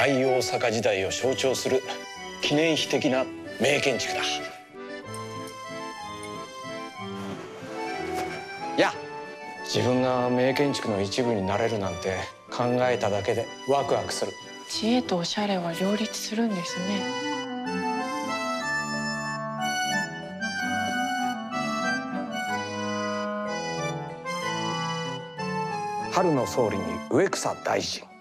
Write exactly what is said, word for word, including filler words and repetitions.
大大阪時代を象徴する記念碑的な名建築だ。いや、自分が名建築の一部になれるなんて考えただけでワクワクする。 知恵とおしゃれは両立するんですね。 春の総理に植草大臣。